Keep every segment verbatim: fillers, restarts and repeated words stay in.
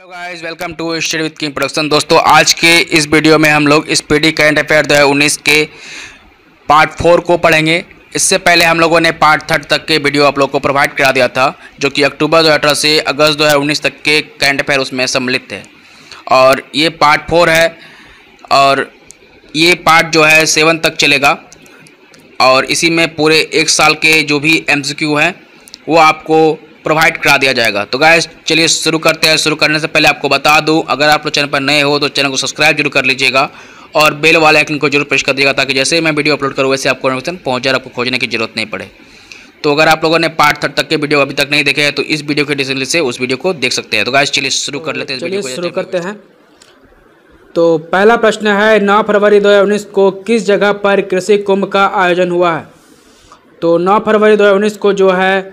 Hello guys, welcome to study with king production. दोस्तों, आज के इस वीडियो में हम लोग स्पीडी करंट अफेयर दो हज़ार उन्नीस के पार्ट फोर को पढ़ेंगे। इससे पहले हम लोगों ने पार्ट थर्ड तक के वीडियो आप लोग को प्रोवाइड करा दिया था, जो कि अक्टूबर दो हज़ार अठारह से अगस्त दो हज़ार उन्नीस तक के करंट अफेयर उसमें सम्मिलित थे। और ये पार्ट फोर है और ये पार्ट जो है सेवन तक चलेगा और इसी में पूरे एक साल के जो भी एम सी क्यू हैं वो आपको प्रोवाइड करा दिया जाएगा। तो गाइस चलिए शुरू करते हैं। शुरू करने से पहले आपको बता दूं, अगर आप लोग चैनल पर नए हो तो चैनल को सब्सक्राइब जरूर कर लीजिएगा और बेल वाले आइकन को जरूर प्रेस कर दीजिएगा, ताकि जैसे ही मैं वीडियो अपलोड करूँ वैसे आपको नोटिफिकेशन पहुँच जाए, आपको खोजने की जरूरत नहीं पड़े। तो अगर आप लोगों ने पार्ट थर्ड तक के वीडियो अभी तक नहीं देखे हैं तो इस वीडियो के डिस्क्रिप्शन से उस वीडियो को देख सकते हैं। तो गाइस चलिए शुरू कर लेते हैं। चलिए शुरू करते हैं। तो पहला प्रश्न है, नौ फरवरी दो हज़ार उन्नीस को किस जगह पर कृषि कुंभ का आयोजन हुआ है? तो नौ फरवरी दो हज़ार उन्नीस को जो है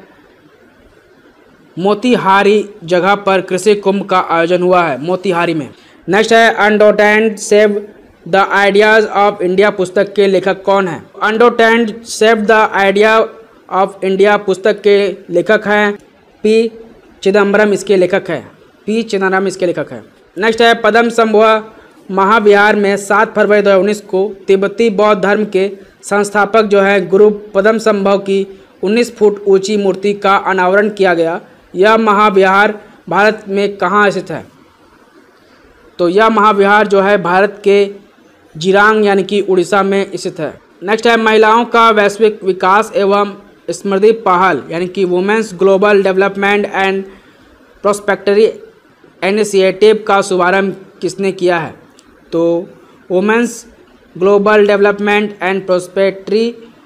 मोतीहारी जगह पर कृषि कुंभ का आयोजन हुआ है, मोतीहारी में। नेक्स्ट है, undaunted save the ideas of India पुस्तक के लेखक कौन है? Undaunted save the idea of India पुस्तक के लेखक हैं पी चिदम्बरम, इसके लेखक है पी चिदम्बरम इसके लेखक है। नेक्स्ट है, पद्म संभव महाविहार में सात फरवरी दो हज़ार उन्नीस को तिब्बती बौद्ध धर्म के संस्थापक जो है गुरु पद्म संभव की उन्नीस फुट ऊंची मूर्ति का अनावरण किया गया। यह महाविहार भारत में कहाँ स्थित है? तो यह महाविहार जो है भारत के जिरांग यानी कि उड़ीसा में स्थित है। नेक्स्ट है, महिलाओं का वैश्विक विकास एवं स्मृति पहल यानी कि women's global development and prosperity initiative का शुभारंभ किसने किया है? तो women's global development and prosperity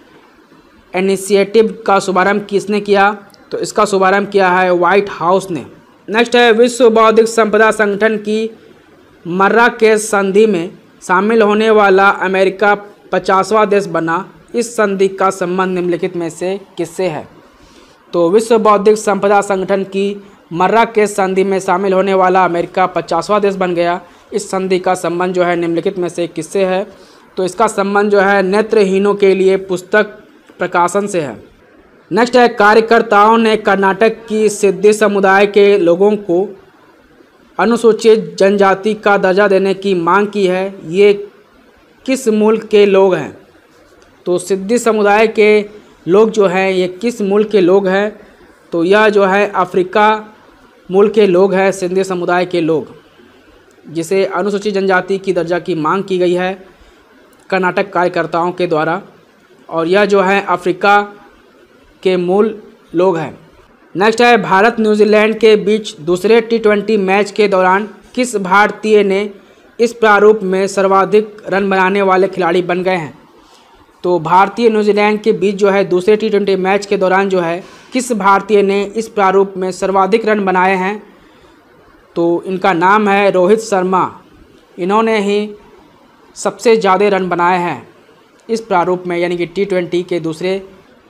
initiative का शुभारंभ किसने किया? तो इसका शुभारंभ किया है व्हाइट हाउस ने। नेक्स्ट है, विश्व बौद्धिक संपदा संगठन की मर्राकेश संधि में शामिल होने वाला अमेरिका पचासवां देश बना। इस संधि का संबंध निम्नलिखित में से किससे है? तो विश्व बौद्धिक संपदा संगठन की मर्राकेश संधि में शामिल होने वाला अमेरिका पचासवां देश बन गया। इस संधि का संबंध जो है निम्नलिखित में से किससे है? तो इसका संबंध जो है नेत्रहीनों के लिए पुस्तक प्रकाशन से है। नेक्स्ट है, कार्यकर्ताओं ने कर्नाटक की सिद्धि समुदाय के लोगों को अनुसूचित जनजाति का दर्जा देने की मांग की है। ये किस मूल के लोग हैं? तो सिद्धि समुदाय के लोग जो हैं ये किस मूल के लोग हैं? तो यह जो है अफ्रीका मूल के लोग हैं, सिद्धि समुदाय के लोग, जिसे अनुसूचित जनजाति की दर्जा की मांग की गई है कर्नाटक कार्यकर्ताओं के द्वारा, और यह जो है अफ्रीका के मूल लोग हैं। नेक्स्ट है, भारत न्यूजीलैंड के बीच दूसरे टी ट्वेंटी मैच के दौरान किस भारतीय ने इस प्रारूप में सर्वाधिक रन बनाने वाले खिलाड़ी बन गए हैं? तो भारतीय न्यूजीलैंड के बीच जो है दूसरे टी ट्वेंटी मैच के दौरान जो है किस भारतीय ने इस प्रारूप में सर्वाधिक रन बनाए हैं? तो इनका नाम है रोहित शर्मा। इन्होंने ही सबसे ज़्यादा रन बनाए हैं इस प्रारूप में, यानी कि टी ट्वेंटी के दूसरे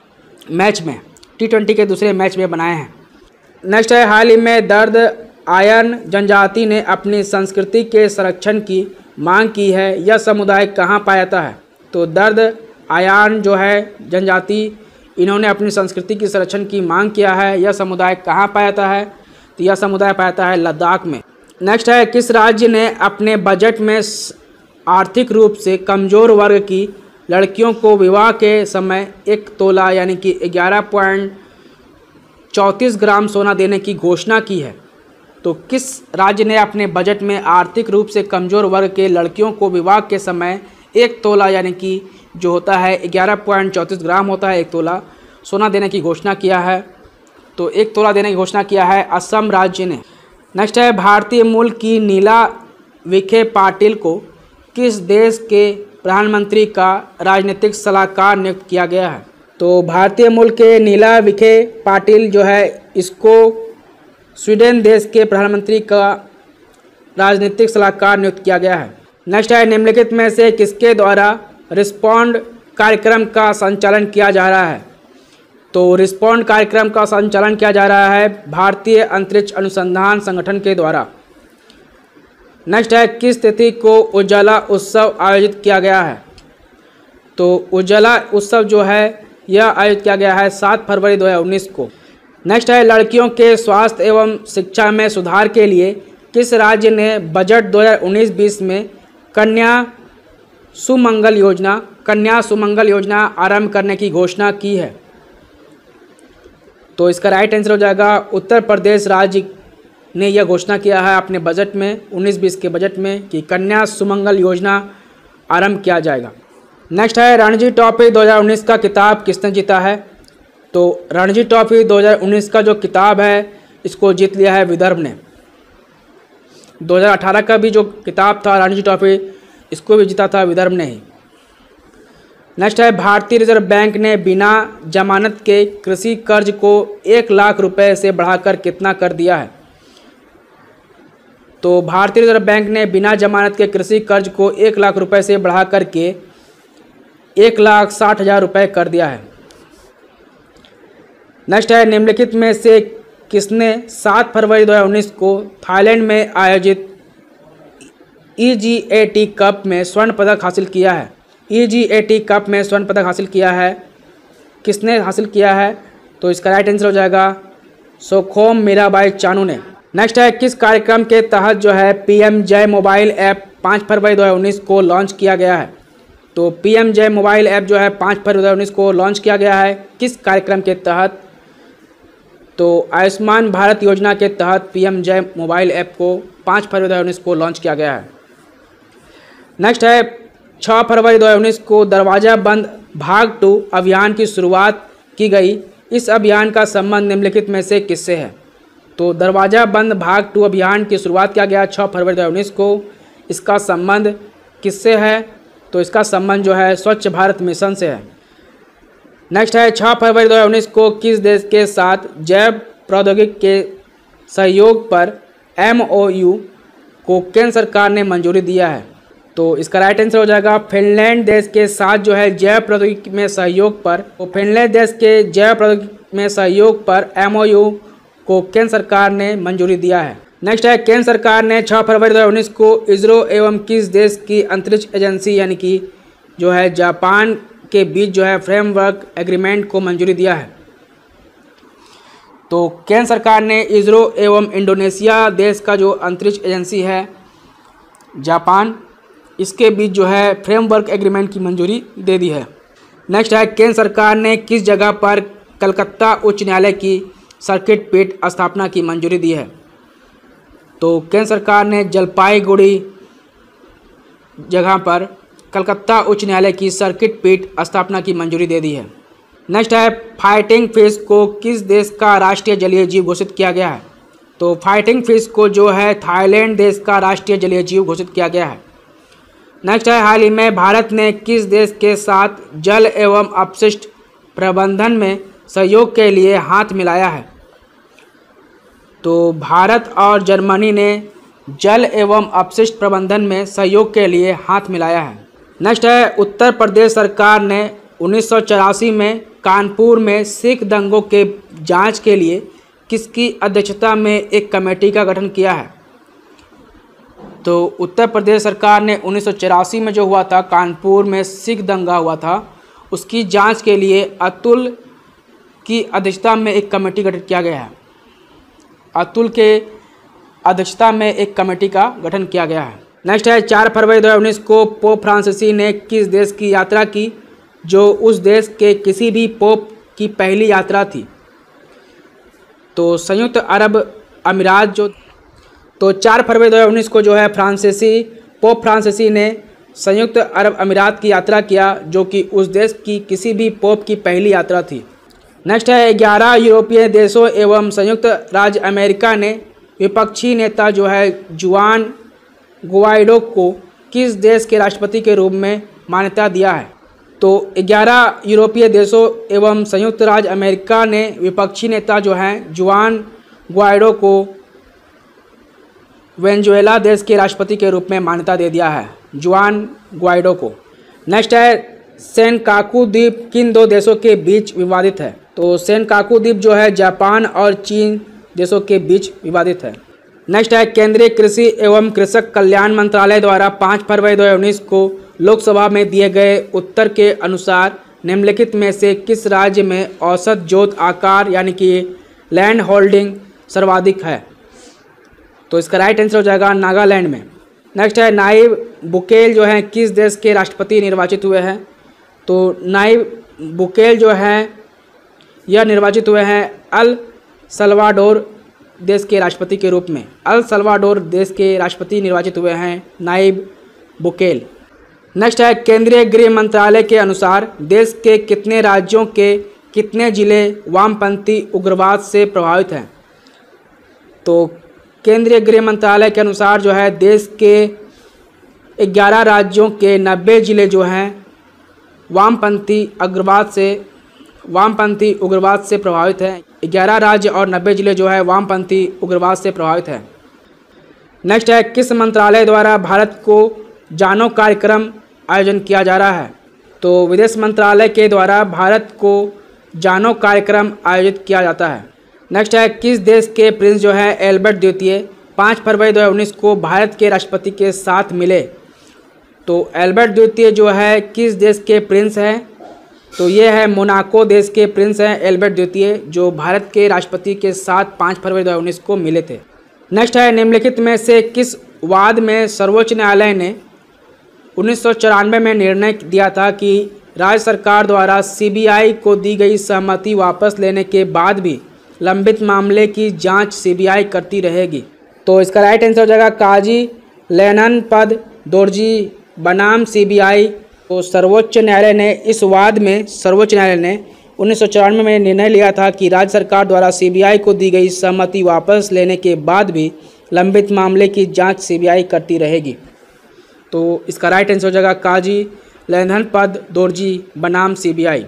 मैच में टी ट्वेंटी के दूसरे मैच में बनाए हैं। नेक्स्ट है, हाल ही में दर्द आयन जनजाति ने अपनी संस्कृति के संरक्षण की मांग की है। यह समुदाय कहाँ पाया जाता है? तो दर्द आयन जो है जनजाति, इन्होंने अपनी संस्कृति की संरक्षण की मांग किया है। यह समुदाय कहाँ पाया जाता है? तो यह समुदाय पाया जाता है लद्दाख में। नेक्स्ट है, किस राज्य ने अपने बजट में आर्थिक रूप से कमज़ोर वर्ग की लड़कियों को विवाह के समय एक तोला यानी कि ग्यारह पॉइंट चौंतीस ग्राम सोना देने की घोषणा की है? तो किस राज्य ने अपने बजट में आर्थिक रूप से कमज़ोर वर्ग के लड़कियों को विवाह के समय एक तोला यानी कि जो होता है ग्यारह पॉइंट चौंतीस ग्राम होता है एक तोला सोना देने की घोषणा किया है? तो एक तोला देने की घोषणा किया है असम राज्य ने। नेक्स्ट है, भारतीय मूल की नीला विखे पाटिल को किस देश के प्रधानमंत्री का राजनीतिक सलाहकार नियुक्त किया गया है? तो भारतीय मूल के नीला विखे पाटिल जो है इसको स्वीडन देश के प्रधानमंत्री का राजनीतिक सलाहकार नियुक्त किया गया है। नेक्स्ट है, निम्नलिखित में से किसके द्वारा रिस्पॉन्ड कार्यक्रम का संचालन किया जा रहा है? तो रिस्पॉन्ड कार्यक्रम का संचालन किया जा रहा है भारतीय अंतरिक्ष अनुसंधान संगठन के द्वारा। नेक्स्ट है, किस तिथि को उज्ज्वला उत्सव आयोजित किया गया है? तो उज्ज्वला उत्सव जो है यह आयोजित किया गया है सात फरवरी दो हज़ार उन्नीस को। नेक्स्ट है, लड़कियों के स्वास्थ्य एवं शिक्षा में सुधार के लिए किस राज्य ने बजट दो हज़ार उन्नीस बीस में कन्या सुमंगल योजना कन्या सुमंगल योजना आरंभ करने की घोषणा की है? तो इसका राइट आंसर हो जाएगा उत्तर प्रदेश राज्य ने यह घोषणा किया है अपने बजट में उन्नीस बीस के बजट में कि कन्या सुमंगल योजना आरंभ किया जाएगा। नेक्स्ट है रणजी ट्रॉफी दो हज़ार उन्नीस का खिताब किसने जीता है? तो रणजी ट्रॉफी दो हज़ार उन्नीस का जो खिताब है इसको जीत लिया है विदर्भ ने। दो हज़ार अठारह का भी जो खिताब था रणजी ट्रॉफी इसको भी जीता था विदर्भ ने ही। नेक्स्ट है भारतीय रिजर्व बैंक ने बिना जमानत के कृषि कर्ज को एक लाख रुपए से बढ़ाकर कितना कर दिया है? तो भारतीय रिजर्व बैंक ने बिना जमानत के कृषि कर्ज को एक लाख रुपए से बढ़ा करके एक लाख साठ हज़ार रुपये कर दिया है। नेक्स्ट है निम्नलिखित में से किसने सात फरवरी दो हज़ार उन्नीस को थाईलैंड में आयोजित ई जी ए टी कप में स्वर्ण पदक हासिल किया है? ई जी ए टी कप में स्वर्ण पदक हासिल किया है, किसने हासिल किया है? तो इसका राइट आंसर हो जाएगा सोखोम मीराबाई चानू ने। नेक्स्ट है किस कार्यक्रम के तहत जो है P M JAY mobile app पाँच फरवरी दो हज़ार उन्नीस को लॉन्च किया गया है? तो P M JAY mobile app जो है पाँच फरवरी दो हज़ार उन्नीस को लॉन्च किया गया है किस कार्यक्रम के तहत? तो आयुष्मान भारत योजना के तहत P M JAY mobile app को पाँच फरवरी दो हज़ार उन्नीस को लॉन्च किया गया है। नेक्स्ट है छह फरवरी दो हज़ार उन्नीस को दरवाज़ा बंद भाग टू अभियान की शुरुआत की गई। इस अभियान का संबंध निम्नलिखित में से किससे है? तो दरवाज़ा बंद भाग टू अभियान की शुरुआत किया गया छह फरवरी दो हज़ार उन्नीस को। इसका संबंध किससे है? तो इसका संबंध जो है स्वच्छ भारत मिशन से है। नेक्स्ट है छह फरवरी दो हज़ार उन्नीस को किस देश के साथ जैव प्रौद्योगिकी के सहयोग पर एम ओ यू को केंद्र सरकार ने मंजूरी दिया है? तो इसका राइट आंसर हो जाएगा फिनलैंड देश के साथ जो है जैव प्रौद्योगिकी में सहयोग पर तो फिनलैंड देश के जैव प्रौद्योगिकी में सहयोग पर एम ओ यू को केंद्र सरकार ने मंजूरी दिया है। नेक्स्ट है केंद्र सरकार ने छह फरवरी दो हज़ार उन्नीस को इसरो एवं किस देश की अंतरिक्ष एजेंसी यानी कि जो है जापान के बीच जो है फ्रेमवर्क एग्रीमेंट को मंजूरी दिया है? तो केंद्र सरकार ने इसरो एवं इंडोनेशिया देश का जो अंतरिक्ष एजेंसी है जापान इसके बीच जो है फ्रेमवर्क एग्रीमेंट की मंजूरी दे दी है। नेक्स्ट है केंद्र सरकार ने किस जगह पर कलकत्ता उच्च न्यायालय की सर्किट पीठ स्थापना की मंजूरी दी है? तो केंद्र सरकार ने जलपाईगुड़ी जगह पर कलकत्ता उच्च न्यायालय की सर्किट पीठ स्थापना की मंजूरी दे दी है। नेक्स्ट है फाइटिंग फिश को किस देश का राष्ट्रीय जलीय जीव घोषित किया गया है? तो फाइटिंग फिश को जो है थाईलैंड देश का राष्ट्रीय जलीय जीव घोषित किया गया है। नेक्स्ट है हाल ही में भारत ने किस देश के साथ जल एवं अपशिष्ट प्रबंधन में सहयोग के लिए हाथ मिलाया है? तो भारत और जर्मनी ने जल एवं अपशिष्ट प्रबंधन में सहयोग के लिए हाथ मिलाया है। नेक्स्ट है उत्तर प्रदेश सरकार ने उन्नीस सौ चौरासी में कानपुर में सिख दंगों के जांच के लिए किसकी अध्यक्षता में एक कमेटी का गठन किया है? तो उत्तर प्रदेश सरकार ने उन्नीस सौ चौरासी में जो हुआ था कानपुर में सिख दंगा हुआ था उसकी जांच के लिए अतुल की अध्यक्षता में एक कमेटी गठित किया गया है। अतुल के अध्यक्षता में एक कमेटी का गठन किया गया है। नेक्स्ट है चार फरवरी दो हज़ार उन्नीस को पोप फ्रांसिसी ने किस देश की यात्रा की जो उस देश के किसी भी पोप की पहली यात्रा थी? तो संयुक्त अरब अमीरात जो तो चार फरवरी दो हज़ार उन्नीस को जो है फ्रांसीसी पोप फ्रांसीसी ने संयुक्त अरब अमीरात की यात्रा किया जो कि उस देश की किसी भी पोप की पहली यात्रा थी। नेक्स्ट है ग्यारह यूरोपीय देशों एवं संयुक्त राज्य अमेरिका ने विपक्षी नेता जो है जुआन गुआइडो को किस देश के राष्ट्रपति के रूप में मान्यता दिया है? तो ग्यारह यूरोपीय देशों एवं संयुक्त राज्य अमेरिका ने विपक्षी नेता जो हैं जुआन गुआइडो को वेनेजुएला देश के राष्ट्रपति के रूप में मान्यता दे दिया है, जुआन गुआइडो को। नेक्स्ट है सेनकाकू द्वीप किन दो देशों के बीच विवादित है? तो सेनकाकू द्वीप जो है जापान और चीन देशों के बीच विवादित है। नेक्स्ट है केंद्रीय कृषि एवं कृषक कल्याण मंत्रालय द्वारा पाँच फरवरी दो हज़ार उन्नीस को लोकसभा में दिए गए उत्तर के अनुसार निम्नलिखित में से किस राज्य में औसत जोत आकार यानी कि लैंड होल्डिंग सर्वाधिक है? तो इसका राइट आंसर हो जाएगा नागालैंड में। नेक्स्ट है नायब बुकेल जो है किस देश के राष्ट्रपति निर्वाचित हुए हैं। तो नायब बुकेल जो हैं यह निर्वाचित हुए हैं अल सल्वाडोर देश के राष्ट्रपति के रूप में। अल सल्वाडोर देश के राष्ट्रपति निर्वाचित हुए हैं नायब बुकेल। नेक्स्ट है केंद्रीय गृह मंत्रालय के अनुसार देश के कितने राज्यों के कितने जिले वामपंथी उग्रवाद से प्रभावित हैं। तो केंद्रीय गृह मंत्रालय के अनुसार जो है देश के ग्यारह राज्यों के नब्बे जिले जो हैं वामपंथी उग्रवाद से वामपंथी उग्रवाद से प्रभावित हैं। ग्यारह राज्य और नब्बे जिले जो है वामपंथी उग्रवाद से प्रभावित हैं। नेक्स्ट है किस मंत्रालय द्वारा भारत को जानो कार्यक्रम आयोजन किया जा रहा है। तो विदेश मंत्रालय के द्वारा भारत को जानो कार्यक्रम आयोजित किया जाता है। नेक्स्ट है किस देश के प्रिंस जो है एल्बर्ट द्वितीय पाँच फरवरी दो हज़ार उन्नीस को भारत के राष्ट्रपति के साथ मिले। तो एल्बर्ट द्वितीय जो है किस देश के प्रिंस हैं। तो ये है मोनाको देश के प्रिंस हैं एल्बर्ट द्वितीय जो भारत के राष्ट्रपति के साथ पाँच फरवरी दो हज़ार उन्नीस को मिले थे। नेक्स्ट है निम्नलिखित में से किस वाद में सर्वोच्च न्यायालय ने उन्नीस सौ चौरानवे में निर्णय दिया था कि राज्य सरकार द्वारा सीबीआई को दी गई सहमति वापस लेने के बाद भी लंबित मामले की जांच सीबीआई करती रहेगी। तो इसका राइट आंसर हो जाएगा काजी लेनन पद दोरजी बनाम सीबीआई। तो सर्वोच्च न्यायालय ने इस वाद में सर्वोच्च न्यायालय ने उन्नीस सौ चौरानवे में निर्णय लिया था कि राज्य सरकार द्वारा सीबीआई को दी गई सहमति वापस लेने के बाद भी लंबित मामले की जांच सीबीआई करती रहेगी। तो इसका राइट आंसर हो जाएगा काजी लेनन पद दोरजी बनाम सीबीआई।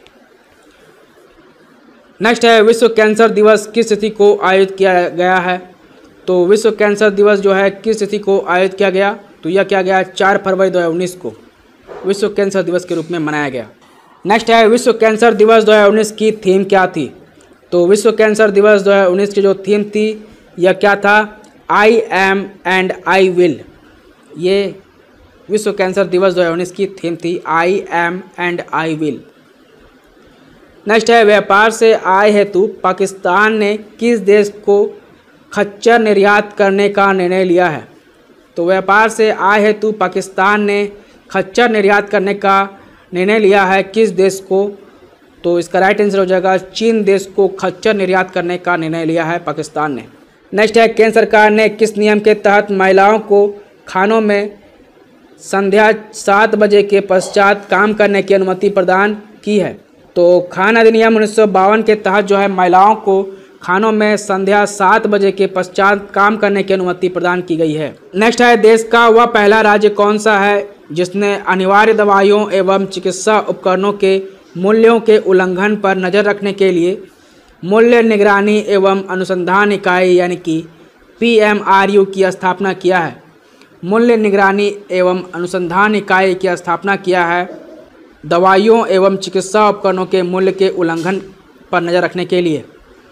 नेक्स्ट है विश्व कैंसर दिवस किस तिथि को आयोजित किया गया है। तो विश्व कैंसर दिवस जो है किस तिथि को आयोजित किया गया। तो यह किया गया चार फरवरी दो हज़ार उन्नीस को विश्व कैंसर दिवस के रूप में मनाया गया। नेक्स्ट है विश्व कैंसर दिवस दो हज़ार उन्नीस की थीम क्या थी। तो विश्व कैंसर दिवस दो हज़ार उन्नीस की जो थीम थी यह क्या था, I am and I will. ये विश्व कैंसर दिवस दो हज़ार उन्नीस की थीम थी, I am and I will. Next है व्यापार से आय हेतु पाकिस्तान ने किस देश को खच्चर निर्यात करने का निर्णय लिया है। तो व्यापार से आय हेतु पाकिस्तान ने खच्चर निर्यात करने का निर्णय लिया है किस देश को। तो इसका राइट आंसर हो जाएगा चीन देश को खच्चर निर्यात करने का निर्णय लिया है पाकिस्तान ने। नेक्स्ट है केंद्र सरकार ने किस नियम के तहत महिलाओं को खानों में संध्या सात बजे के पश्चात काम करने की अनुमति प्रदान की है। तो खान अधिनियम उन्नीस सौ बावन के तहत जो है महिलाओं को खानों में संध्या सात बजे के पश्चात काम करने की अनुमति प्रदान की गई है। नेक्स्ट है देश का वह पहला राज्य कौन सा है जिसने अनिवार्य दवाइयों एवं चिकित्सा उपकरणों के मूल्यों के उल्लंघन पर नज़र रखने के लिए मूल्य निगरानी एवं अनुसंधान इकाई यानी कि पी एम आर यू की स्थापना किया है। मूल्य निगरानी एवं अनुसंधान इकाई की स्थापना किया है दवाइयों एवं चिकित्सा उपकरणों के मूल्य के उल्लंघन पर नज़र रखने के लिए।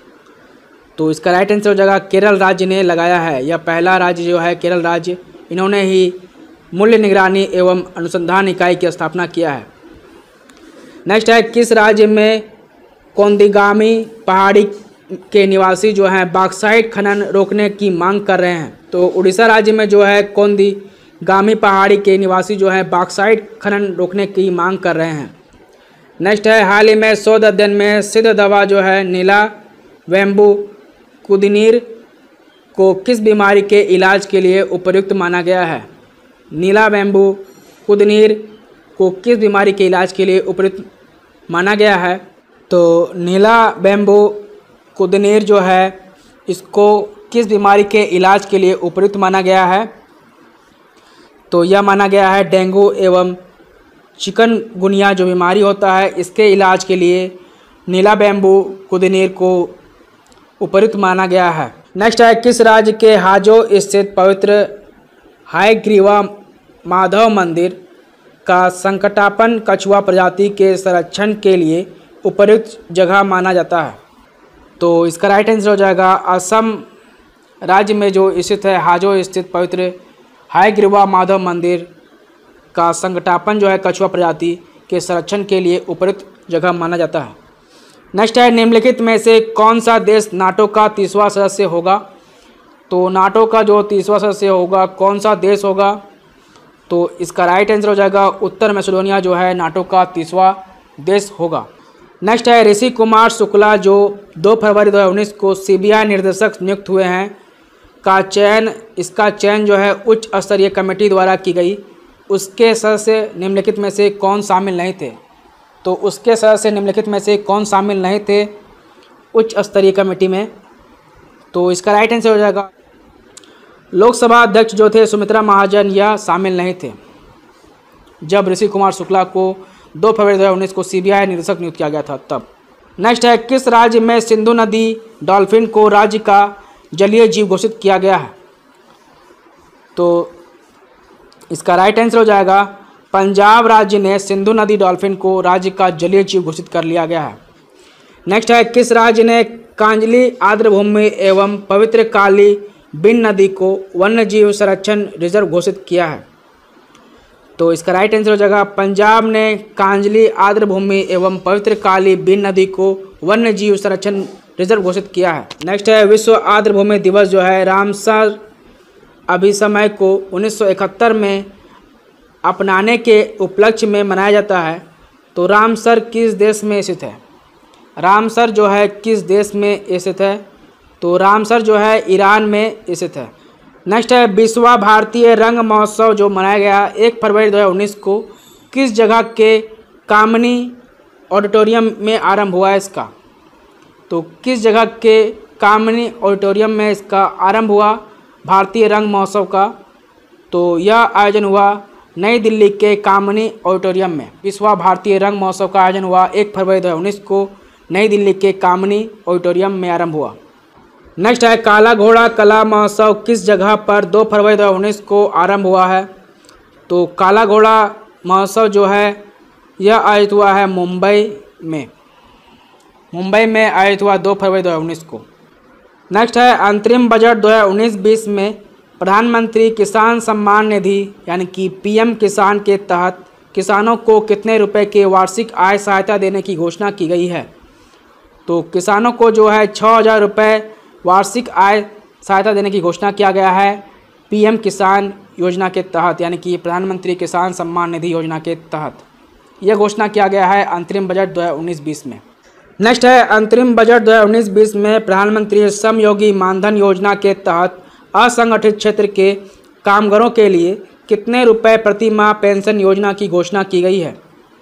तो इसका राइट आंसर हो जाएगा केरल राज्य ने लगाया है। यह पहला राज्य जो है केरल राज्य, इन्होंने ही मूल्य निगरानी एवं अनुसंधान इकाई की स्थापना किया है। नेक्स्ट है किस राज्य में कोंदिगामी पहाड़ी के निवासी जो हैं बॉक्साइट खनन रोकने की मांग कर रहे हैं। तो उड़ीसा राज्य में जो है कोंदिगामी पहाड़ी के निवासी जो है बॉक्साइट खनन रोकने की मांग कर रहे हैं। नेक्स्ट है हाल ही में शोध अध्ययन में सिद्ध दवा जो है नीला वेम्बू कुदिनीर को किस बीमारी के इलाज के लिए उपयुक्त माना गया है। नीला वेम्बू कुदिनीर को किस बीमारी के इलाज के लिए उपयुक्त माना गया है। तो नीला वेम्बू कुदिनीर जो है इसको किस बीमारी के इलाज के लिए उपयुक्त माना गया है। तो यह माना गया है डेंगू एवं चिकनगुनिया जो बीमारी होता है इसके इलाज के लिए नीला वेम्बू कुदिनीर को उपयुक्त माना गया है। नेक्स्ट है किस राज्य के हाजो स्थित पवित्र हयग्रीवा माधव मंदिर का संकटापन्न कछुआ प्रजाति के संरक्षण के लिए उपयुक्त जगह माना जाता है। तो इसका राइट आंसर हो जाएगा असम राज्य में जो स्थित है हाजो स्थित पवित्र हयग्रीवा माधव मंदिर का संकटापन्न जो है कछुआ प्रजाति के संरक्षण के लिए उपयुक्त जगह माना जाता है। नेक्स्ट है निम्नलिखित में से कौन सा देश नाटो का तीसवा सदस्य होगा। तो नाटो का जो तीसरा सदस्य होगा कौन सा देश होगा? तो इसका राइट आंसर हो जाएगा उत्तर मैसेडोनिया जो है नाटो का तीसरा देश होगा। नेक्स्ट है ऋषि कुमार शुक्ला जो दो फरवरी दो हज़ार उन्नीस को सीबीआई निर्देशक नियुक्त हुए हैं का चयन इसका चयन जो है उच्च स्तरीय कमेटी द्वारा की गई। उसके सदस्य निम्नलिखित में से कौन शामिल नहीं थे? तो उसके सदस्य निम्नलिखित में से कौन शामिल नहीं थे उच्च स्तरीय कमेटी में? तो इसका राइट आंसर हो जाएगा लोकसभा अध्यक्ष जो थे सुमित्रा महाजन, यह शामिल नहीं थे जब ऋषि कुमार शुक्ला को दो फरवरी दो हज़ार उन्नीस को सीबीआई निदेशक नियुक्त किया गया था तब। नेक्स्ट है किस राज्य में सिंधु नदी डॉल्फिन को राज्य का जलीय जीव घोषित किया गया है? तो इसका राइट आंसर हो जाएगा पंजाब राज्य ने सिंधु नदी डॉल्फिन को राज्य का जलीय जीव घोषित कर लिया गया है। नेक्स्ट है किस राज्य ने कांजली आर्द्रभूमि एवं पवित्र काली बिन नदी को वन्य जीव संरक्षण रिजर्व घोषित किया है? तो इसका राइट आंसर हो जाएगा पंजाब ने कांजली आर्द्रभूमि एवं पवित्र काली बिन नदी को वन्य जीव संरक्षण रिजर्व घोषित किया है। नेक्स्ट है विश्व आर्द्रभूमि दिवस जो है रामसर अभिसमय को उन्नीस सौ इकहत्तर में अपनाने के उपलक्ष्य में मनाया जाता है। तो रामसर किस देश में स्थित है? रामसर जो है किस देश में स्थित है? तो रामसर जो है ईरान में स्थित है। नेक्स्ट है विश्व भारतीय रंग महोत्सव जो मनाया गया एक फरवरी दो हज़ार उन्नीस को किस जगह के कामिनी ऑडिटोरियम में आरंभ हुआ है इसका? तो किस जगह के कामिनी ऑडिटोरियम में इसका आरंभ हुआ भारतीय रंग महोत्सव का? तो यह आयोजन हुआ नई दिल्ली के कामिनी ऑडिटोरियम में। विश्व भारतीय रंग महोत्सव का आयोजन हुआ एक फरवरी दो हज़ार उन्नीस को नई दिल्ली के कामिनी ऑडिटोरियम में आरंभ हुआ। नेक्स्ट है काला घोड़ा कला महोत्सव किस जगह पर दो फरवरी दो हज़ार उन्नीस को आरंभ हुआ है? तो काला घोड़ा महोत्सव जो है यह आयोजित हुआ है मुंबई में मुंबई में आयोजित हुआ दो फरवरी दो हज़ार उन्नीस को। नेक्स्ट है अंतरिम बजट दो हज़ार उन्नीस बीस में प्रधानमंत्री किसान सम्मान निधि यानी कि पीएम किसान के तहत किसानों को कितने रुपए के वार्षिक आय सहायता देने की घोषणा की गई है? तो किसानों को जो है छः हज़ार रुपये वार्षिक आय सहायता देने की घोषणा किया गया है पीएम किसान योजना के तहत यानी कि प्रधानमंत्री किसान सम्मान निधि योजना के तहत यह घोषणा किया गया है अंतरिम बजट दो हज़ार उन्नीस बीस में। नेक्स्ट है अंतरिम बजट दो हज़ार उन्नीस बीस में प्रधानमंत्री श्रमयोगी मानधन योजना के तहत असंगठित क्षेत्र के कामगारों के लिए कितने रुपए प्रति माह पेंशन योजना की घोषणा की गई है?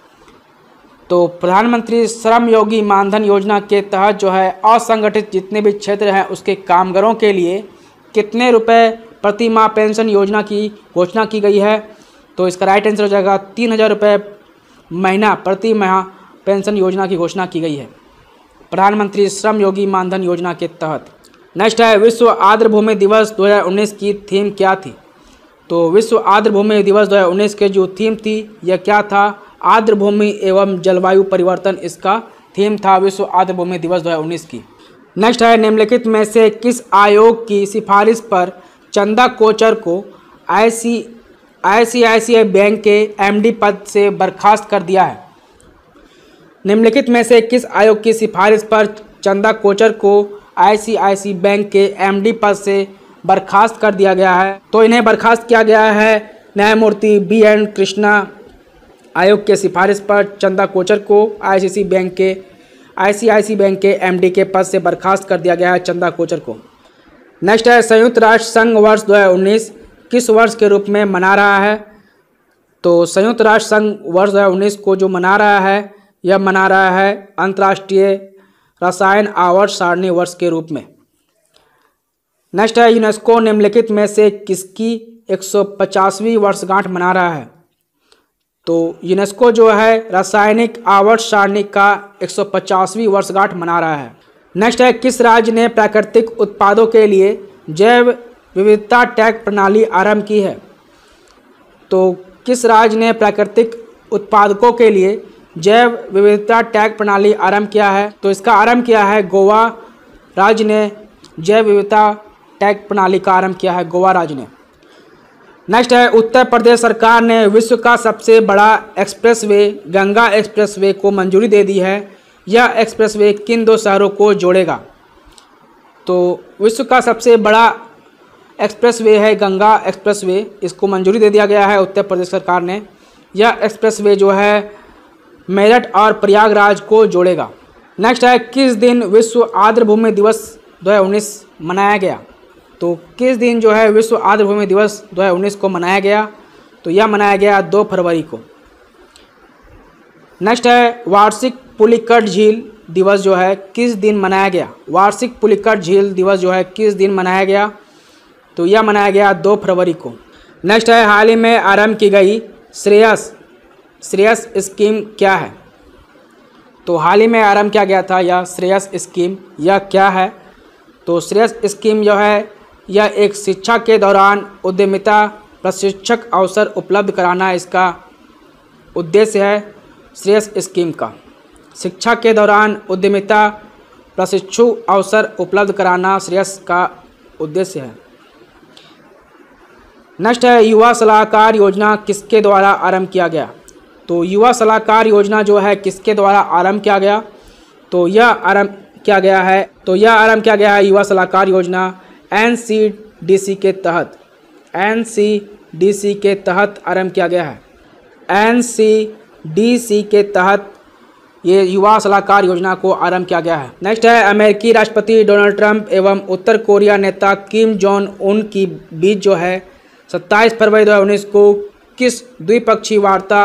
तो प्रधानमंत्री श्रम योगी मानधन योजना के तहत जो है असंगठित जितने भी क्षेत्र हैं उसके कामगारों के लिए कितने रुपए प्रति माह पेंशन योजना की घोषणा की गई है? तो इसका राइट आंसर हो जाएगा तीन हज़ार रुपये महीना प्रति माह पेंशन योजना की घोषणा की गई है प्रधानमंत्री श्रम योगी मानधन योजना के तहत। नेक्स्ट है विश्व आर्द्रभूमि दिवस दो हज़ार उन्नीस की थीम क्या थी? तो विश्व आर्द्रभूमि दिवस दो हज़ार उन्नीस के जो थीम थी यह क्या था? आर्द्रभूमि एवं जलवायु परिवर्तन इसका थीम था विश्व आर्द्रभूमि दिवस दो हज़ार उन्नीस की। नेक्स्ट है निम्नलिखित में से किस आयोग की सिफारिश पर चंदा कोचर को आई सी आई सी आई सी आई बैंक के एमडी पद से बर्खास्त कर दिया है? निम्नलिखित में से किस आयोग की सिफारिश पर चंदा कोचर को आई सी आई सी आई बैंक के एमडी पद से बर्खास्त कर दिया गया है? तो इन्हें बर्खास्त किया गया है न्यायमूर्ति बी एन कृष्णा आयोग के सिफारिश पर चंदा कोचर को आई सी आई सी आई बैंक के आई सी आई सी आई बैंक के एमडी के पद से बर्खास्त कर दिया गया है चंदा कोचर को। नेक्स्ट है संयुक्त राष्ट्र संघ वर्ष दो हज़ार उन्नीस किस वर्ष के रूप में मना रहा है? तो संयुक्त राष्ट्र संघ वर्ष दो हज़ार उन्नीस को जो मना रहा है यह मना रहा है अंतर्राष्ट्रीय रसायन आवर्त सारणी वर्ष के रूप में। नेक्स्ट है यूनेस्को निम्नलिखित में से किसकी एक सौ पचासवीं वर्षगांठ मना रहा है? तो यूनेस्को जो है रासायनिक आवर्त सारणी का एक सौ पचासवीं वर्षगांठ मना रहा है। नेक्स्ट है किस राज्य ने प्राकृतिक उत्पादों के लिए जैव विविधता टैग प्रणाली आरंभ की है? तो किस राज्य ने प्राकृतिक उत्पादकों के लिए जैव विविधता टैग प्रणाली आरंभ किया है? तो इसका आरंभ किया है गोवा राज्य ने जैव विविधता टैग प्रणाली का आरंभ किया है गोवा राज्य ने। नेक्स्ट है उत्तर प्रदेश सरकार ने विश्व का सबसे बड़ा एक्सप्रेसवे गंगा एक्सप्रेसवे को मंजूरी दे दी है। यह एक्सप्रेसवे किन दो शहरों को जोड़ेगा? तो विश्व का सबसे बड़ा एक्सप्रेसवे है गंगा एक्सप्रेसवे, इसको मंजूरी दे दिया गया है उत्तर प्रदेश सरकार ने। यह एक्सप्रेसवे जो है मेरठ और प्रयागराज को जोड़ेगा। नेक्स्ट है किस दिन विश्व आर्द्रभूमि दिवस दो हज़ार उन्नीस मनाया गया। तो किस दिन जो है विश्व आर्द्रभूमि दिवस दो हज़ार उन्नीस को मनाया गया, तो यह मनाया गया दो फरवरी को। नेक्स्ट है वार्षिक पुलिकट झील दिवस जो है किस दिन मनाया गया। वार्षिक पुलिकट झील दिवस जो है किस दिन मनाया गया, तो यह मनाया गया दो फरवरी को। नेक्स्ट है हाल ही में आरंभ की गई श्रेयस श्रेयस स्कीम क्या है। तो हाल ही में आरंभ किया गया था यह श्रेयस स्कीम, यह क्या है। तो श्रेयस स्कीम जो है यह एक शिक्षा के दौरान उद्यमिता प्रशिक्षक अवसर उपलब्ध कराना इसका उद्देश्य है। श्रेयस स्कीम का शिक्षा के दौरान उद्यमिता प्रशिक्षु अवसर उपलब्ध कराना श्रेयस का उद्देश्य है। नेक्स्ट है युवा सलाहकार योजना किसके द्वारा आरंभ किया गया। तो युवा सलाहकार योजना जो है किसके द्वारा आरंभ किया गया, तो यह आरंभ किया गया है तो यह आरंभ किया गया है युवा सलाहकार योजना एन सी डी सी के तहत एन सी डी सी के तहत आरंभ किया गया है। एन सी डी सी के तहत ये युवा सलाहकार योजना को आरंभ किया गया है। नेक्स्ट है अमेरिकी राष्ट्रपति डोनाल्ड ट्रंप एवं उत्तर कोरिया नेता किम जोंग उन की बीच जो है सत्ताईस फरवरी दो हज़ार उन्नीस को किस द्विपक्षीय वार्ता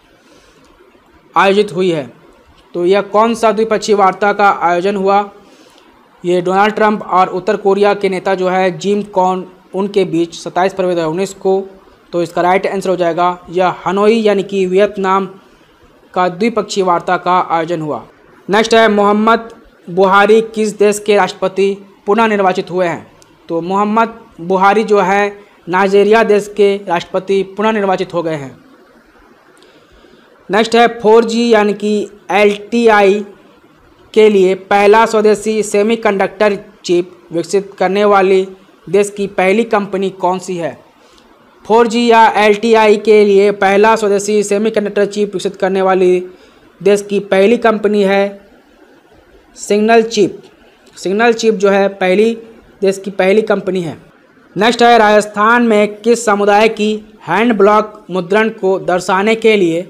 आयोजित हुई है। तो यह कौन सा द्विपक्षीय वार्ता का आयोजन हुआ। ये डोनाल्ड ट्रंप और उत्तर कोरिया के नेता जो है जिम कॉन उनके बीच सत्ताईस फरवरी दो हज़ार उन्नीस को। तो इसका राइट आंसर हो जाएगा यह हनोई यानी कि वियतनाम का द्विपक्षीय वार्ता का आयोजन हुआ। नेक्स्ट है मोहम्मद बुहारी किस देश के राष्ट्रपति पुनः निर्वाचित हुए हैं। तो मोहम्मद बुहारी जो है नाइजीरिया देश के राष्ट्रपति पुनः निर्वाचित हो गए हैं। नेक्स्ट है फोर जी यानी कि एल टी आई के लिए पहला स्वदेशी सेमीकंडक्टर चिप विकसित करने वाली देश की पहली कंपनी कौन सी है। फोर जी या एल टी आई के लिए पहला स्वदेशी सेमीकंडक्टर चिप विकसित करने वाली देश की पहली कंपनी है सिग्नल चिप। सिग्नल चिप जो है पहली देश की पहली कंपनी है। नेक्स्ट है राजस्थान में किस समुदाय की हैंड ब्लॉक मुद्रण को दर्शाने के लिए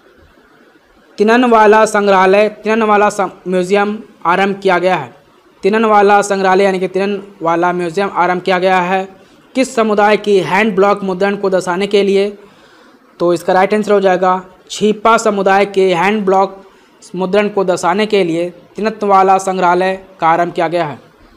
तिननवाला संग्रहालय तिननवाला म्यूजियम आरंभ किया गया है। तिननवाला संग्रहालय यानी कि तिननवाला म्यूजियम आरंभ किया गया है किस समुदाय की हैंड ब्लॉक मुद्रण को दर्शाने के लिए। तो इसका राइट आंसर हो जाएगा छिपा समुदाय के हैंड ब्लॉक मुद्रण को दर्शाने के लिए तिननवाला संग्रहालय का आरंभ किया गया है।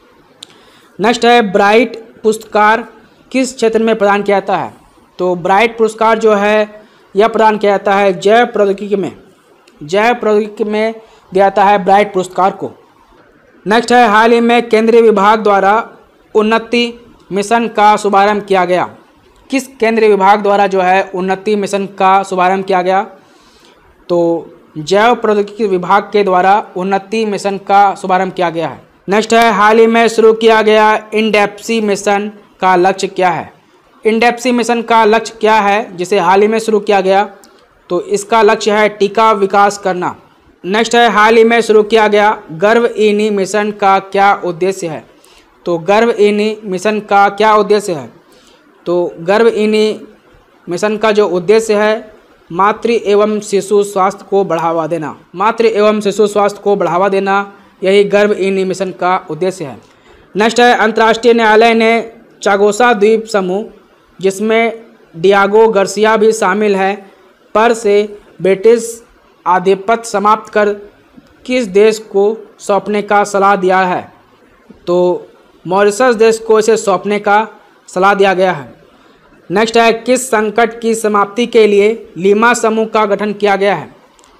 नेक्स्ट है ब्राइट पुरस्कार किस क्षेत्र में प्रदान किया जाता है। तो ब्राइट पुरस्कार जो है यह प्रदान किया जाता है जैव प्रौद्योगिकी में जैव प्रौद्योगिकी में दिया जाता है ब्राइट पुरस्कार को। नेक्स्ट है हाल ही में केंद्रीय विभाग द्वारा उन्नति मिशन का शुभारंभ किया गया। किस केंद्रीय विभाग द्वारा जो है उन्नति मिशन का शुभारंभ किया गया। तो जैव प्रौद्योगिकी विभाग के द्वारा उन्नति मिशन का शुभारंभ किया गया है। नेक्स्ट है हाल ही में शुरू किया गया इंडेप्सी मिशन का लक्ष्य क्या है। इंडेप्सी मिशन का लक्ष्य क्या है जिसे हाल ही में शुरू किया गया। तो इसका लक्ष्य है टीका विकास करना। नेक्स्ट है हाल ही में शुरू किया गया गर्भइनी मिशन का क्या उद्देश्य है। तो गर्भइनी मिशन का क्या उद्देश्य है। तो गर्भइनी मिशन का जो उद्देश्य है मातृ एवं शिशु स्वास्थ्य को बढ़ावा देना मातृ एवं शिशु स्वास्थ्य को बढ़ावा देना यही गर्भइनी मिशन का उद्देश्य है। नेक्स्ट है अंतर्राष्ट्रीय न्यायालय ने चागोसा द्वीप समूह जिसमें डियागो गार्सिया भी शामिल है पर से ब्रिटिश आधिपत्य समाप्त कर किस देश को सौंपने का सलाह दिया है। तो मॉरिशस देश को इसे सौंपने का सलाह दिया गया है। नेक्स्ट है किस संकट की समाप्ति के लिए लीमा समूह का गठन किया गया है।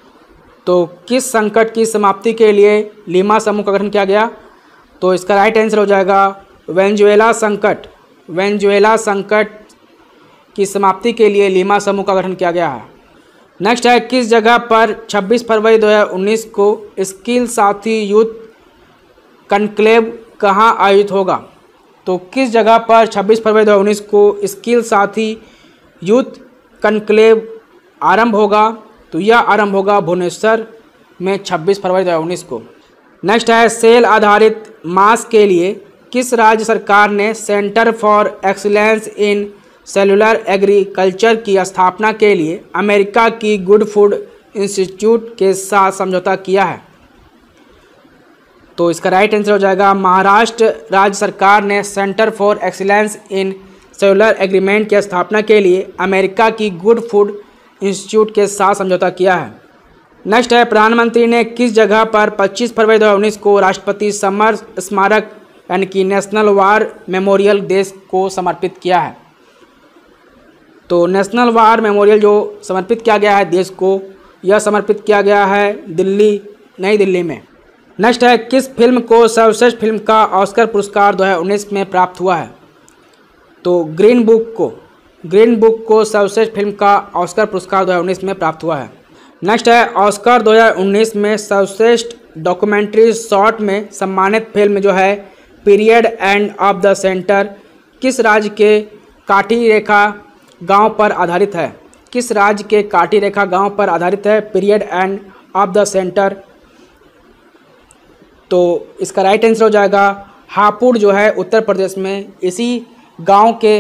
तो किस संकट की समाप्ति के लिए लीमा समूह का गठन किया गया। तो इसका राइट आंसर हो जाएगा वेनेजुएला संकट वेनेजुएला संकट की समाप्ति के लिए लीमा समूह का गठन किया गया है। नेक्स्ट है किस जगह पर छब्बीस फरवरी दो हज़ार उन्नीस को स्किल साथी यूथ कनक्लेव कहाँ आयोजित होगा। तो किस जगह पर छब्बीस फरवरी दो हज़ार उन्नीस को स्किल साथी यूथ कनक्लेव आरंभ होगा। तो यह आरंभ होगा भुवनेश्वर में छब्बीस फरवरी दो हज़ार उन्नीस को। नेक्स्ट है सेल आधारित मांस के लिए किस राज्य सरकार ने centre for excellence in cellular agriculture की स्थापना के लिए अमेरिका की गुड फूड इंस्टीट्यूट के साथ समझौता किया है? तो इसका राइट आंसर हो जाएगा महाराष्ट्र राज्य सरकार ने centre for excellence in cellular agreement की स्थापना के लिए अमेरिका की गुड फूड इंस्टीट्यूट के साथ समझौता किया है। नेक्स्ट है, प्रधानमंत्री ने किस जगह पर पच्चीस फरवरी दो हज़ार उन्नीस को राष्ट्रपति समर स्मारक यानी कि नेशनल वार मेमोरियल देश को समर्पित किया है? तो नेशनल वार मेमोरियल जो समर्पित किया गया है देश को, यह समर्पित किया गया है दिल्ली नई दिल्ली में। नेक्स्ट है, किस फिल्म को सर्वश्रेष्ठ फिल्म का ऑस्कर पुरस्कार दो हज़ार उन्नीस में प्राप्त हुआ है? तो ग्रीन बुक को ग्रीन बुक को सर्वश्रेष्ठ फिल्म का ऑस्कर पुरस्कार दो हज़ार उन्नीस में प्राप्त हुआ है। नेक्स्ट है, ऑस्कर दो हज़ार उन्नीस में सर्वश्रेष्ठ डॉक्यूमेंट्री शॉर्ट में सम्मानित फिल्म जो है period end of the sentence किस राज्य के काठी रेखा गांव पर आधारित है? किस राज्य के काठी रेखा गांव पर आधारित है period end of the sentence? तो इसका राइट आंसर हो जाएगा हापुड़ जो है उत्तर प्रदेश में, इसी गांव के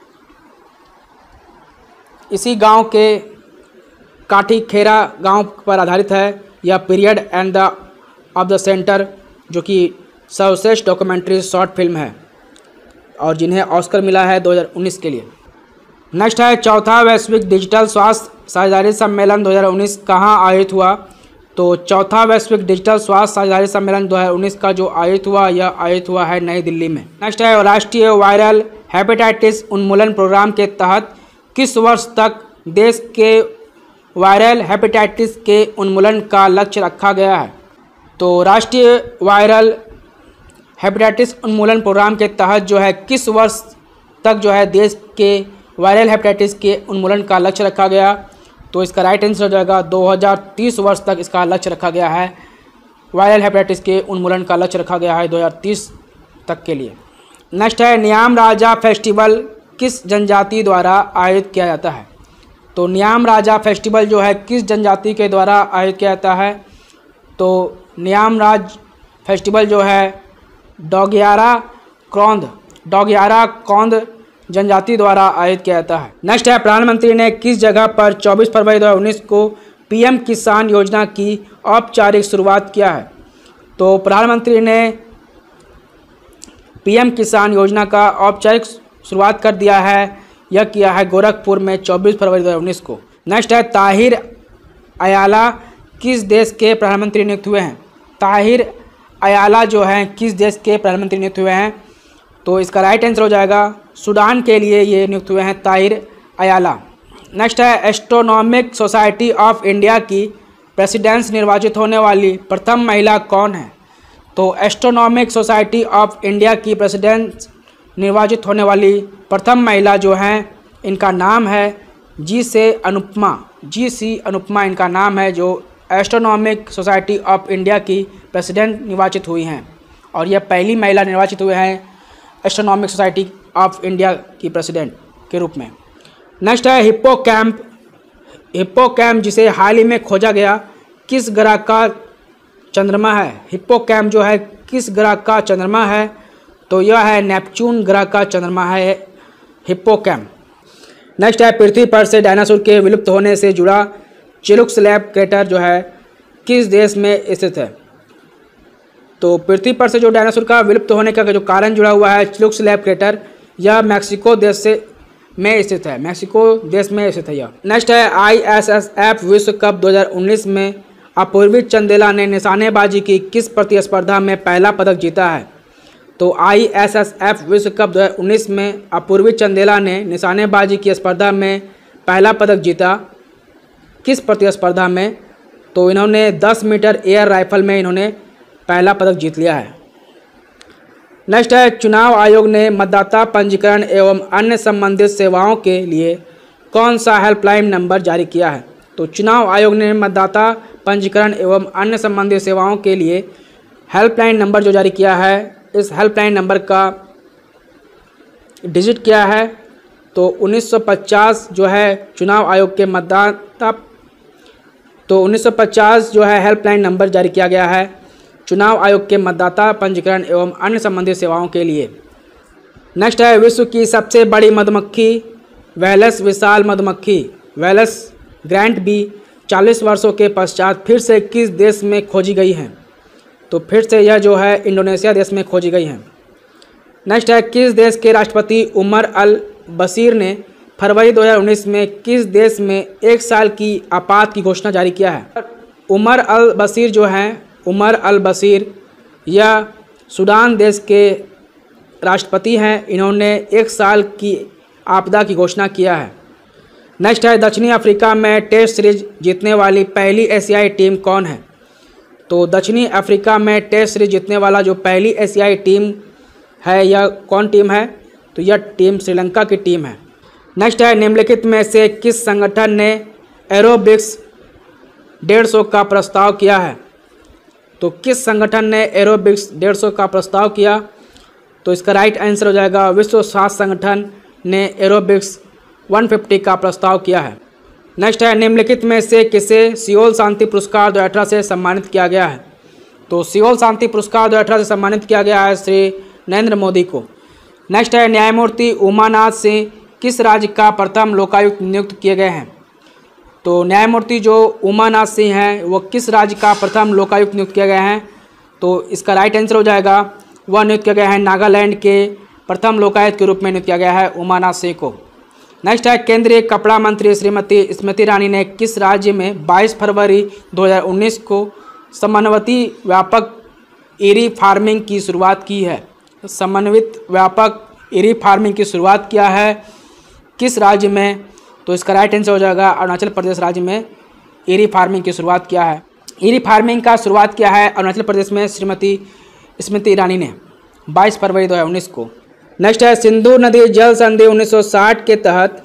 इसी गांव के काठी खेरा गांव पर आधारित है यह period end the of the sentence, जो कि सर्वश्रेष्ठ डॉक्यूमेंट्री शॉर्ट फिल्म है और जिन्हें ऑस्कर मिला है दो हज़ार उन्नीस के लिए। नेक्स्ट है, चौथा वैश्विक डिजिटल स्वास्थ्य साझेदारी सम्मेलन दो हज़ार उन्नीस कहाँ आयोजित हुआ? तो चौथा वैश्विक डिजिटल स्वास्थ्य साझेदारी सम्मेलन दो हज़ार उन्नीस का जो आयोजित हुआ यह आयोजित हुआ है नई दिल्ली में। नेक्स्ट है, राष्ट्रीय वायरल हेपेटाइटिस उन्मूलन प्रोग्राम के तहत किस वर्ष तक देश के वायरल हेपेटाइटिस के उन्मूलन का लक्ष्य रखा गया है? तो राष्ट्रीय वायरल हेपेटाइटिस उन्मूलन प्रोग्राम के तहत जो है किस वर्ष तक जो है देश के वायरल हेपेटाइटिस के उन्मूलन का लक्ष्य रखा गया? तो इसका राइट आंसर हो जाएगा दो हज़ार तीस वर्ष तक इसका लक्ष्य रखा गया है। वायरल हेपेटाइटिस के उन्मूलन का लक्ष्य रखा गया है दो हज़ार तीस तक के लिए। नेक्स्ट है, न्याम राजा फेस्टिवल किस जनजाति द्वारा आयोजित किया जाता है? तो न्याम राजा फेस्टिवल जो है किस जनजाति के द्वारा आयोजित किया जाता है? तो न्याम राज फेस्टिवल जो है डोगयारा कौंद डोगयारा कौंद जनजाति द्वारा आयोजित किया जाता है। नेक्स्ट है, प्रधानमंत्री ने किस जगह पर चौबीस फरवरी दो हज़ार उन्नीस को पीएम किसान योजना की औपचारिक शुरुआत किया है? तो प्रधानमंत्री ने पीएम किसान योजना का औपचारिक शुरुआत कर दिया है, यह किया है गोरखपुर में चौबीस फरवरी दो हज़ार उन्नीस को। नेक्स्ट है, ताहिर अयाला किस देश के प्रधानमंत्री नियुक्त हुए हैं? ताहिर अयाला जो हैं किस देश के प्रधानमंत्री नियुक्त हुए हैं? तो इसका राइट आंसर हो जाएगा सूडान के लिए ये नियुक्त हुए हैं ताहिर अयाला। नेक्स्ट है, एस्ट्रोनॉमिक सोसाइटी ऑफ इंडिया की प्रेसिडेंट निर्वाचित होने वाली प्रथम महिला कौन है? तो एस्ट्रोनॉमिक सोसाइटी ऑफ इंडिया की प्रेसिडेंट निर्वाचित होने वाली प्रथम महिला जो हैं इनका नाम है जी से अनुपमा जी सी अनुपमा इनका नाम है, जो एस्ट्रोनॉमिक सोसाइटी ऑफ इंडिया की प्रेसिडेंट निर्वाचित हुई हैं और यह पहली महिला निर्वाचित हुए हैं एस्ट्रोनॉमिक सोसाइटी ऑफ इंडिया की प्रेसिडेंट के रूप में। नेक्स्ट है, हिप्पोकैम्प हिप्पोकैम्प जिसे हाल ही में खोजा गया किस ग्रह का चंद्रमा है? हिप्पोकैम्प जो है किस ग्रह का चंद्रमा है? तो यह है नेपच्यून ग्रह का चंद्रमा है हिप्पोकैम्प। नेक्स्ट है, पृथ्वी पर से डायनासोर के विलुप्त होने से जुड़ा चिलुक स्लैब क्रेटर जो है किस देश में स्थित है? तो पृथ्वी पर से जो डायनासोर का विलुप्त होने का जो कारण जुड़ा हुआ है चिलुक स्लैब क्रेटर, यह मैक्सिको देश से में स्थित है मैक्सिको देश में स्थित है यह। नेक्स्ट है, आई एस एस एफ विश्व कप दो हज़ार उन्नीस में अपूर्वी चंदेला ने निशानेबाजी की किस प्रतिस्पर्धा में पहला पदक जीता है? तो आई एस एस एफ विश्व कप दो हज़ार उन्नीस में अपूर्वी चंदेला ने निशानेबाजी की स्पर्धा में पहला पदक जीता। किस प्रतिस्पर्धा में? तो इन्होंने दस मीटर एयर राइफल में इन्होंने पहला पदक जीत लिया है। नेक्स्ट है, चुनाव आयोग ने मतदाता पंजीकरण एवं अन्य संबंधित सेवाओं के लिए कौन सा हेल्पलाइन नंबर जारी किया है? तो चुनाव आयोग ने मतदाता पंजीकरण एवं अन्य संबंधित सेवाओं के लिए हेल्पलाइन नंबर जो जारी किया है, इस हेल्पलाइन नंबर का डिजिट क्या है? तो उन्नीस सौ पचास जो है चुनाव आयोग के मतदाता तो उन्नीस सौ पचास जो है हेल्पलाइन नंबर जारी किया गया है। चुनाव आयोग के मतदाता पंजीकरण एवं अन्य संबंधित सेवाओं के लिए। नेक्स्ट है विश्व की सबसे बड़ी मधुमक्खी वेलस विशाल मधुमक्खी वेलस ग्रैंड बी चालीस वर्षों के पश्चात फिर से किस देश में खोजी गई हैं? तो फिर से यह जो है इंडोनेशिया देश में खोजी गई हैं। नेक्स्ट है किस देश के राष्ट्रपति उमर अल बशीर ने फरवरी दो हज़ार उन्नीस में किस देश में एक साल की आपात की घोषणा जारी किया है? उमर अल बशीर जो हैं उमर अल बशीर यह सूडान देश के राष्ट्रपति हैं। इन्होंने एक साल की आपदा की घोषणा किया है। नेक्स्ट है दक्षिणी अफ्रीका में टेस्ट सीरीज जीतने वाली पहली एशियाई टीम कौन है? तो दक्षिणी अफ्रीका में टेस्ट सीरीज जीतने वाला जो पहली एशियाई टीम है यह कौन टीम है? तो यह टीम श्रीलंका की टीम है। नेक्स्ट है निम्नलिखित में से किस संगठन ने एरोबिक्स डेढ़ सौ का प्रस्ताव किया है? तो किस संगठन ने एरोबिक्स डेढ़ सौ का प्रस्ताव किया? तो इसका राइट आंसर हो जाएगा विश्व स्वास्थ्य संगठन ने एरोबिक्स एक सौ पचास का प्रस्ताव किया है। नेक्स्ट है निम्नलिखित में से किसे सियोल शांति पुरस्कार दो हज़ार अठारह से सम्मानित किया गया है? तो सियोल शांति पुरस्कार दो हज़ार अठारह से सम्मानित किया गया है श्री नरेंद्र मोदी को। नेक्स्ट है न्यायमूर्ति उमानाथ सिंह किस राज्य का प्रथम लोकायुक्त नियुक्त किए गए हैं? तो न्यायमूर्ति जो उमानाथ सिंह हैं वो किस राज्य का प्रथम लोकायुक्त नियुक्त किए गए हैं? तो इसका राइट आंसर हो जाएगा वह नियुक्त किया गया है नागालैंड के प्रथम लोकायुक्त के रूप में नियुक्त किया गया है उमानाथ सिंह को। नेक्स्ट है केंद्रीय कपड़ा मंत्री श्रीमती स्मृति ईरानी ने किस राज्य में बाईस फरवरी दो हज़ार उन्नीस को समन्वित व्यापक एरी फार्मिंग की शुरुआत की है? समन्वित व्यापक एरी फार्मिंग की शुरुआत किया है किस राज्य में? तो इसका राइट आंसर हो जाएगा अरुणाचल प्रदेश राज्य में एरी फार्मिंग की शुरुआत किया है। एरी फार्मिंग का शुरुआत किया है अरुणाचल प्रदेश में श्रीमती स्मृति ईरानी ने बाईस फरवरी दो हज़ार उन्नीस को। नेक्स्ट है सिंधु नदी जल संधि उन्नीस सौ साठ के तहत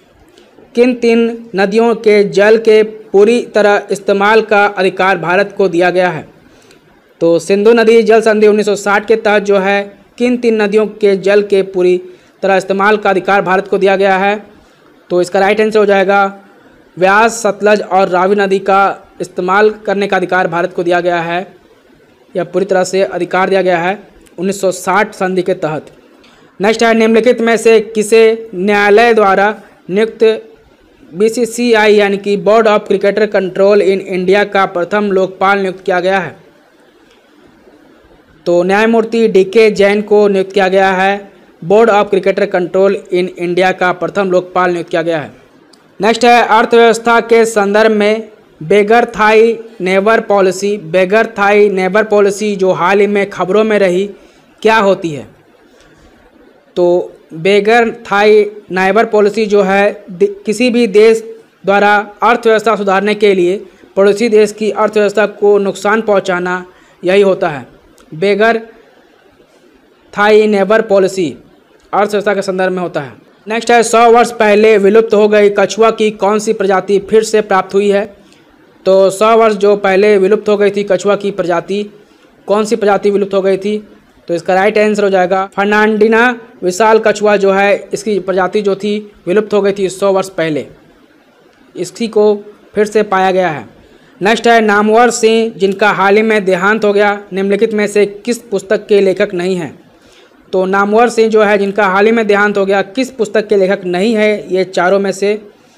किन तीन नदियों के जल के पूरी तरह इस्तेमाल का अधिकार भारत को दिया गया है? तो सिंधु नदी जल संधि उन्नीस सौ साठ के तहत जो है किन तीन नदियों के जल के पूरी तरह इस्तेमाल का अधिकार भारत को दिया गया है? तो इसका राइट आंसर हो जाएगा व्यास सतलज और रावी नदी का इस्तेमाल करने का अधिकार भारत को दिया गया है। यह पूरी तरह से अधिकार दिया गया है उन्नीस सौ साठ संधि के तहत। नेक्स्ट है निम्नलिखित में से किसे न्यायालय द्वारा नियुक्त बी सी सी आई यानी कि board of cricket control in India का प्रथम लोकपाल नियुक्त किया गया है? तो न्यायमूर्ति डी के जैन को नियुक्त किया गया है board of cricket control in India का प्रथम लोकपाल नियुक्त किया गया है। नेक्स्ट है अर्थव्यवस्था के संदर्भ में beggar thy neighbour policy beggar thy neighbour policy जो हाल ही में खबरों में रही क्या होती है? तो बेगर थाई नेबर पॉलिसी जो है किसी भी देश द्वारा अर्थव्यवस्था सुधारने के लिए पड़ोसी देश की अर्थव्यवस्था को नुकसान पहुंचाना यही होता है बेगर थाई नेबर पॉलिसी अर्थव्यवस्था के संदर्भ में होता है। नेक्स्ट है सौ वर्ष पहले विलुप्त हो गई कछुआ की कौन सी प्रजाति फिर से प्राप्त हुई है? तो सौ वर्ष जो पहले विलुप्त हो गई थी कछुआ की प्रजाति कौन सी प्रजाति विलुप्त हो गई थी? तो इसका राइट आंसर हो जाएगा फर्नांडिना विशाल कछुआ जो है इसकी प्रजाति जो थी विलुप्त हो गई थी सौ वर्ष पहले, इसी को फिर से पाया गया है। नेक्स्ट है नामवर सिंह जिनका हाल ही में देहांत हो गया निम्नलिखित में से किस पुस्तक के लेखक नहीं हैं? तो नामवर सिंह जो है जिनका हाल ही में देहांत हो गया किस पुस्तक के लेखक नहीं है ये चारों में से?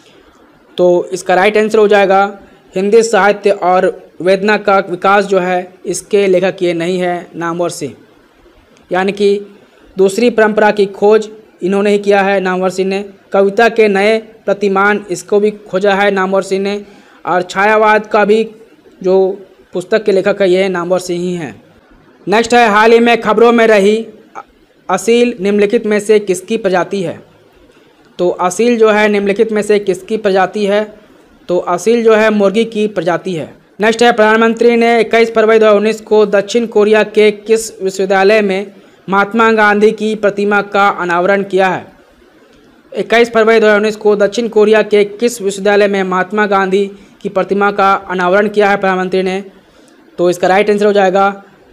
तो इसका राइट आंसर हो जाएगा हिंदी साहित्य और वेदना का विकास जो है इसके लेखक ये नहीं है नामवर सिंह, यानी कि दूसरी परंपरा की खोज इन्होंने ही किया है नामवर सिंह ने। कविता के नए प्रतिमान इसको भी खोजा है नामवर सिंह ने और छायावाद का भी जो पुस्तक के लेखक है ये नामवर सिंह ही हैं। नेक्स्ट है हाल ही में खबरों में रही असील निम्नलिखित में से किसकी प्रजाति है? तो असील जो है निम्नलिखित में से किसकी प्रजाति है? तो असील जो है मुर्गी की प्रजाति है। नेक्स्ट है प्रधानमंत्री ने इक्कीस फरवरी दो हज़ार उन्नीस को दक्षिण कोरिया के किस विश्वविद्यालय में महात्मा गांधी की प्रतिमा का अनावरण किया है? इक्कीस फरवरी दो हज़ार उन्नीस को दक्षिण कोरिया के किस विश्वविद्यालय में महात्मा गांधी की प्रतिमा का अनावरण किया है प्रधानमंत्री ने? तो इसका राइट आंसर हो जाएगा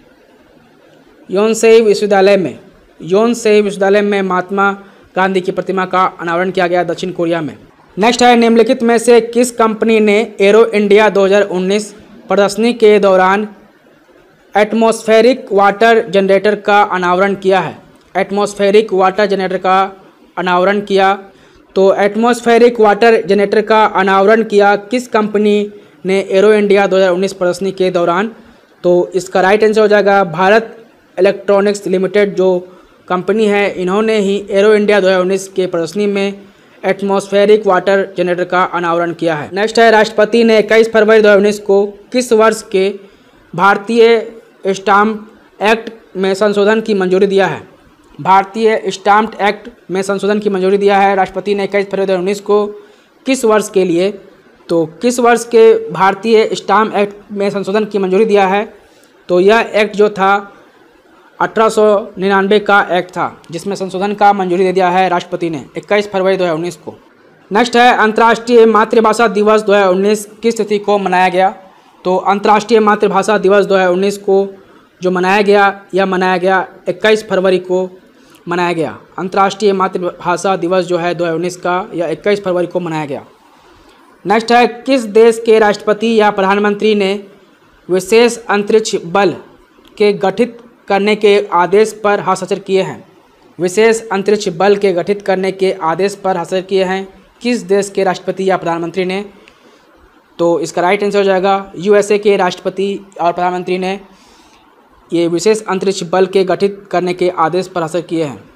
योनसेई विश्वविद्यालय में योनसेई विश्वविद्यालय में महात्मा गांधी की प्रतिमा का अनावरण किया गया दक्षिण कोरिया में। नेक्स्ट है निम्नलिखित में से किस कंपनी ने एरो इंडिया दो हज़ार उन्नीस प्रदर्शनी के दौरान एटमॉस्फेरिक वाटर जनरेटर का अनावरण किया है? एटमॉस्फेरिक वाटर जनरेटर का अनावरण किया। तो एटमॉस्फेरिक वाटर जनरेटर का अनावरण किया किस कंपनी ने एरो इंडिया दो हज़ार उन्नीस प्रदर्शनी के दौरान? तो इसका राइट आंसर हो जाएगा भारत इलेक्ट्रॉनिक्स लिमिटेड जो कंपनी है, इन्होंने ही एरो इंडिया दो हज़ार उन्नीस के प्रदर्शनी में एटमॉस्फेरिक वाटर जनरेटर का अनावरण किया है। नेक्स्ट है, राष्ट्रपति ने इक्कीस फरवरी दो हज़ार उन्नीस को किस वर्ष के भारतीय स्टाम्प एक्ट में संशोधन की मंजूरी दिया है? भारतीय स्टाम्प एक्ट में संशोधन की मंजूरी दिया है राष्ट्रपति ने इक्कीस फरवरी दो हज़ार उन्नीस को किस वर्ष के लिए? तो किस वर्ष के भारतीय स्टाम्प एक्ट में संशोधन की मंजूरी दिया है? तो यह एक्ट जो था अठारह सौ निन्यानवे का एक्ट था जिसमें संशोधन का मंजूरी दे दिया है राष्ट्रपति ने इक्कीस फरवरी दो हज़ार उन्नीस को। नेक्स्ट है, अंतर्राष्ट्रीय मातृभाषा दिवस दो हज़ार उन्नीस किस तिथि को मनाया गया? तो अंतर्राष्ट्रीय मातृभाषा दिवस दो हज़ार उन्नीस को जो मनाया गया यह मनाया गया इक्कीस फरवरी को मनाया गया। अंतर्राष्ट्रीय मातृभाषा दिवस जो है दो हज़ार उन्नीस का यह इक्कीस फरवरी को मनाया गया। नेक्स्ट है, किस देश के राष्ट्रपति या प्रधानमंत्री ने विशेष अंतरिक्ष बल के गठित करने के आदेश पर हस्ताक्षर किए हैं? विशेष अंतरिक्ष बल के गठित करने के आदेश पर हस्ताक्षर किए हैं किस देश के राष्ट्रपति या प्रधानमंत्री ने? तो इसका राइट आंसर हो जाएगा यूएसए के राष्ट्रपति और प्रधानमंत्री ने ये विशेष अंतरिक्ष बल के गठित करने के आदेश पर हस्ताक्षर किए हैं।